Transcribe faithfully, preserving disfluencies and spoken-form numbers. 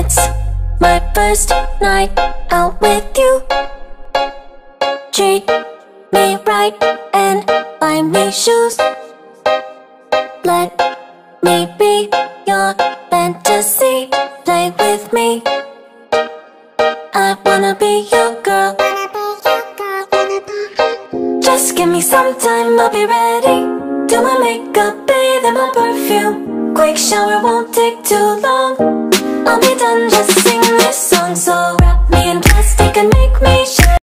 It's my first night out with you. Treat me right and buy me shoes. Let me be your fantasy. Play with me. I wanna be your girl. Just give me some time, I'll be ready. Do my makeup, bathe in my perfume. Quick shower won't take too long. I'll be done, just sing this song. So wrap me in plastic and make me shine.